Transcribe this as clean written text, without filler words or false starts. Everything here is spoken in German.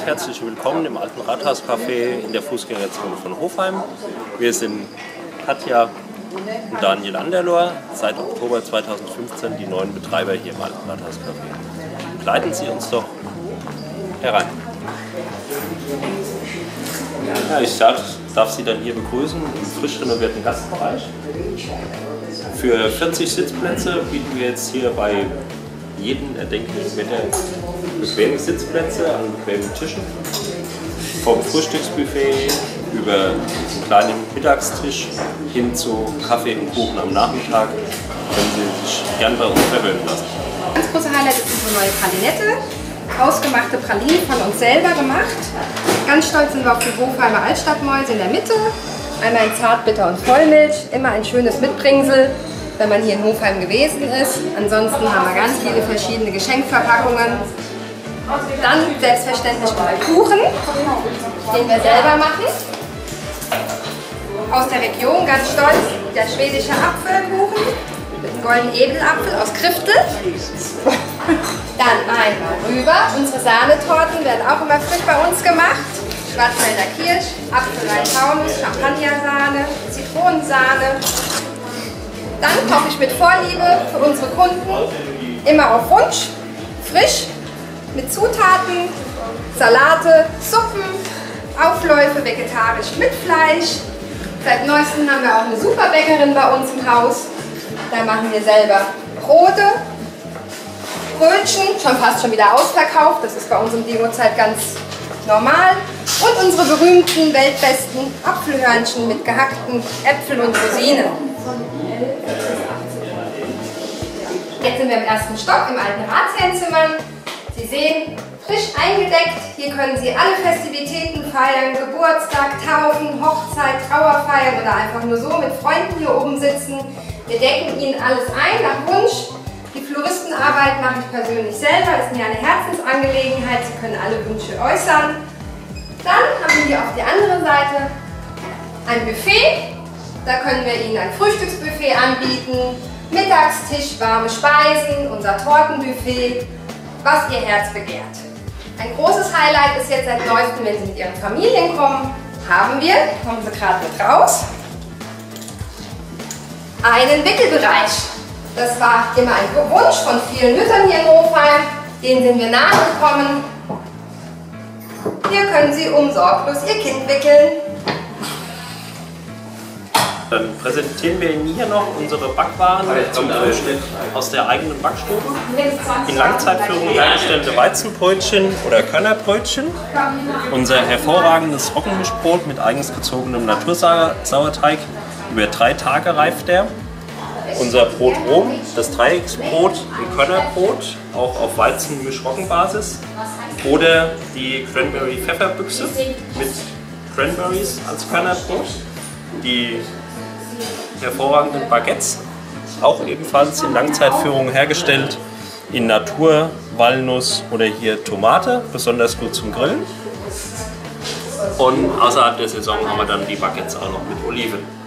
Herzlich willkommen im alten Rathauscafé in der Fußgängerzone von Hofheim. Wir sind Katja und Daniel Anderlohr, seit Oktober 2015 die neuen Betreiber hier im alten Rathauscafé. Begleiten Sie uns doch herein. Ja, ich darf Sie dann hier begrüßen im frisch renovierten Gastbereich. Für 40 Sitzplätze bieten wir jetzt hier bei jedem erdenklichen Wetter bequeme Sitzplätze an bequemen Tischen. Vom Frühstücksbuffet über einen kleinen Mittagstisch hin zu Kaffee und Kuchen am Nachmittag können Sie sich gern bei uns verwöhnen lassen. Ganz große Highlight ist unsere neue Pralinette. Hausgemachte Pralinen von uns selber gemacht. Ganz stolz sind wir auf die Hofheimer Altstadtmäuse in der Mitte. Einmal in Zartbitter und Vollmilch. Immer ein schönes Mitbringsel, wenn man hier in Hofheim gewesen ist. Ansonsten haben wir ganz viele verschiedene Geschenkverpackungen. Dann selbstverständlich unser Kuchen, den wir selber machen. Aus der Region, ganz stolz, der schwedische Apfelkuchen mit einem goldenen Edelapfel aus Kriftel. Dann einmal rüber. Unsere Sahnetorten werden auch immer frisch bei uns gemacht. Schwarzwälder Kirsch, Apfelwein-Taunus, Champagnersahne, Zitronensahne. Dann koche ich mit Vorliebe für unsere Kunden, immer auf Wunsch, frisch, mit Zutaten, Salate, Suppen, Aufläufe vegetarisch mit Fleisch. Seit neuestem haben wir auch eine Superbäckerin bei uns im Haus. Da machen wir selber Brote, Brötchen, schon wieder ausverkauft. Das ist bei uns um die Uhrzeit ganz normal. Und unsere berühmten, weltbesten Apfelhörnchen mit gehackten Äpfeln und Rosinen. Jetzt sind wir im ersten Stock im alten Ratsherrenzimmer. Sie sehen, frisch eingedeckt. Hier können Sie alle Festivitäten feiern, Geburtstag, Taufen, Hochzeit, Trauerfeiern oder einfach nur so mit Freunden hier oben sitzen. Wir decken Ihnen alles ein nach Wunsch. Die Floristenarbeit mache ich persönlich selber, ist mir eine Herzensangelegenheit. Sie können alle Wünsche äußern. Dann haben wir hier auf der anderen Seite ein Buffet. Da können wir Ihnen ein Frühstücksbuffet anbieten, Mittagstisch, warme Speisen, unser Tortenbuffet, was Ihr Herz begehrt. Ein großes Highlight ist jetzt seit neuestem, wenn Sie mit Ihren Familien kommen, haben wir, kommen Sie gerade mit raus, einen Wickelbereich. Das war immer ein Wunsch von vielen Müttern hier in Hofheim, denen sind wir nachgekommen. Hier können Sie umsorglos Ihr Kind wickeln. Dann präsentieren wir Ihnen hier noch unsere Backwaren zum Frühstück aus der eigenen Backstube. In Langzeitführung hergestellte Weizenbrötchen oder Körnerbrötchen. Unser hervorragendes Roggenmischbrot mit eigens gezogenem Natursauerteig. Über 3 Tage reift der. Unser Brot Rom, das Dreiecksbrot und Körnerbrot, auch auf Weizenmischroggenbasis. Oder die Cranberry-Pfefferbüchse mit Cranberries als Körnerbrot. Die hervorragenden Baguettes, auch ebenfalls in Langzeitführung hergestellt, in Natur, Walnuss oder hier Tomate, besonders gut zum Grillen. Und außerhalb der Saison haben wir dann die Baguettes auch noch mit Oliven.